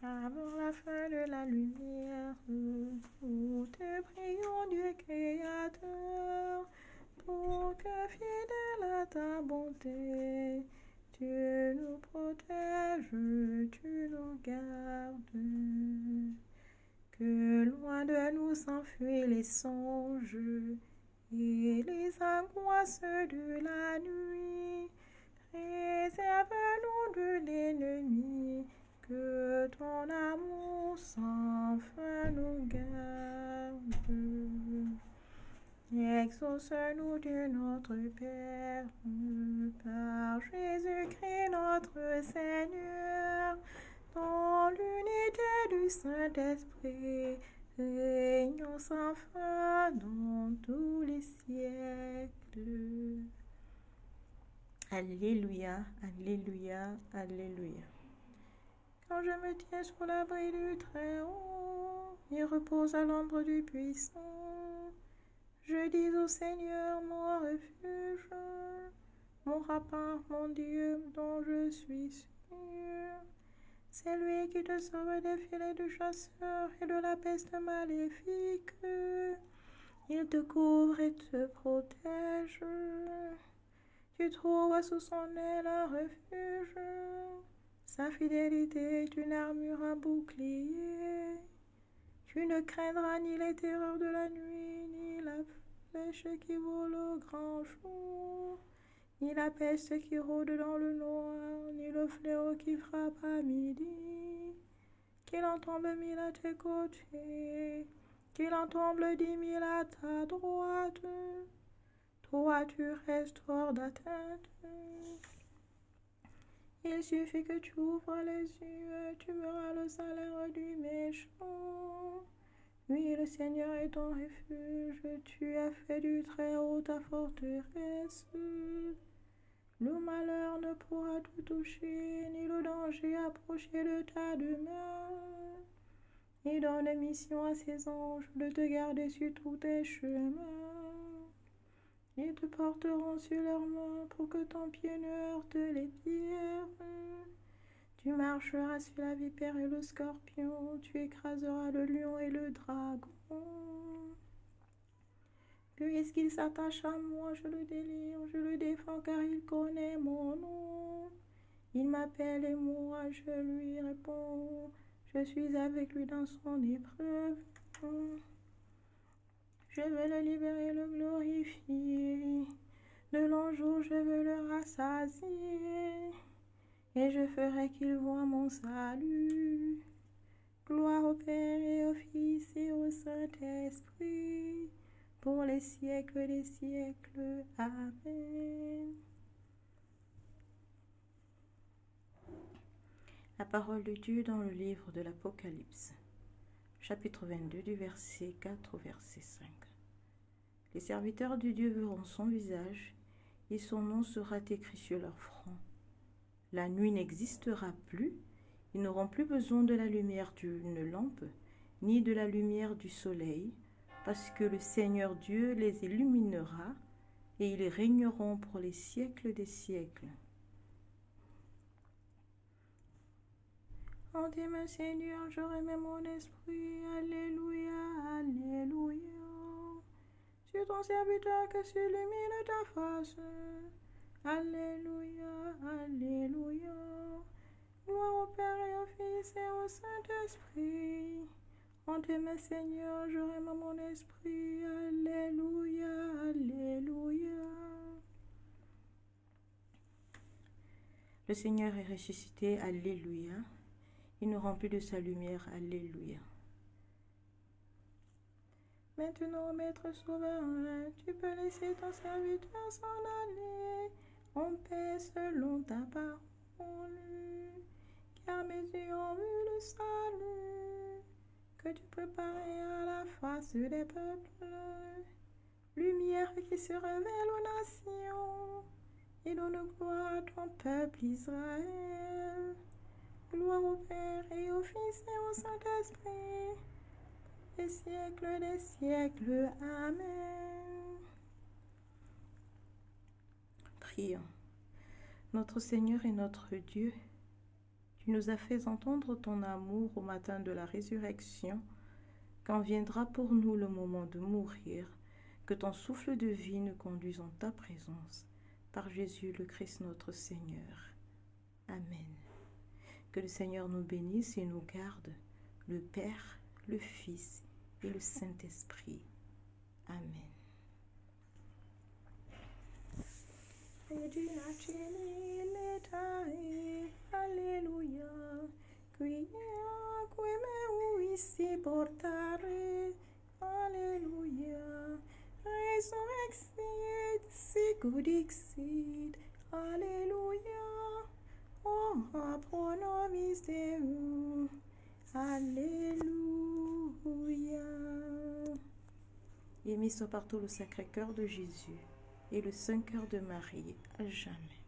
Avant la fin de la lumière, nous te prions, Dieu créateur, pour que fidèle à ta bonté, tu nous protèges, tu nous gardes. Que loin de nous s'enfuient les songes et les angoisses de la nuit. Préserve-nous de l'ennemi, que ton amour sans fin nous garde. Exauce-nous, Dieu notre Père, par Jésus-Christ notre Seigneur, dans l'unité du Saint-Esprit, régnons sans fin dans tous les siècles. Alléluia, alléluia, alléluia. Quand je me tiens sous l'abri du Très-Haut et repose à l'ombre du Puissant, je dis au Seigneur mon refuge, mon rempart, mon Dieu dont je suis sûr. C'est lui qui te sauve des filets du chasseur et de la peste maléfique. Il te couvre et te protège. Tu trouves sous son aile un refuge. Sa fidélité est une armure, un bouclier. Tu ne craindras ni les terreurs de la nuit, ni la flèche qui vole au grand jour, ni la peste qui rôde dans le noir, ni le fléau qui frappe à midi. Qu'il en tombe 1000 à tes côtés, qu'il en tombe 10 000 à ta droite, toi tu restes hors d'atteinte. Il suffit que tu ouvres les yeux, tu verras le salaire du méchant. Oui, le Seigneur est ton refuge, tu as fait du Très-Haut ta forteresse. Le malheur ne pourra te toucher, ni le danger approcher de ta demeure. Il donne mission à ses anges de te garder sur tous tes chemins. Ils te porteront sur leurs mains pour que ton pied ne heurte les pierres. Tu marcheras sur la vipère et le scorpion, tu écraseras le lion et le dragon. Puisqu'il s'attache à moi, je le délivre, je le défends car il connaît mon nom. Il m'appelle et moi je lui réponds, je suis avec lui dans son épreuve. Je veux le libérer, le glorifier. De longs jours, je veux le rassasier. Et je ferai qu'il voie mon salut. Gloire au Père et au Fils et au Saint-Esprit, pour les siècles des siècles. Amen. La parole de Dieu dans le livre de l'Apocalypse, chapitre 22, du verset 4 au verset 5. Les serviteurs de Dieu verront son visage, et son nom sera écrit sur leur front. La nuit n'existera plus, ils n'auront plus besoin de la lumière d'une lampe, ni de la lumière du soleil, parce que le Seigneur Dieu les illuminera, et ils régneront pour les siècles des siècles. En tes mains, Seigneur, je remets mon esprit. Alléluia, alléluia. Sur ton serviteur que s'illumine ta face. Alléluia, alléluia. Gloire au Père et au Fils et au Saint-Esprit. En tes mains, Seigneur, je remets mon esprit. Alléluia, alléluia. Le Seigneur est ressuscité. Alléluia. Il nous remplit de sa lumière. Alléluia. Maintenant, Maître souverain, tu peux laisser ton serviteur s'en aller en paix selon ta parole. Car mes yeux ont vu le salut que tu préparais à la face des peuples. Lumière qui se révèle aux nations et donne gloire à ton peuple Israël. Gloire au Père et au Fils et au Saint-Esprit, des siècles des siècles. Amen. Prions. Notre Seigneur et notre Dieu, Tu nous as fait entendre ton amour au matin de la résurrection. Quand viendra pour nous le moment de mourir, que ton souffle de vie nous conduise en ta présence. Par Jésus le Christ notre Seigneur. Amen. Que le Seigneur nous bénisse et nous garde, le Père, le Fils et le Saint-Esprit. Amen. Regina Celi letae, Alleluia, quia me uisi portare, Alleluia, resurrexit, sicut dixit, Alleluia, o pro nobis Deum, Alléluia. Béni soit partout le Sacré-Cœur de Jésus et le Saint-Cœur de Marie, à jamais.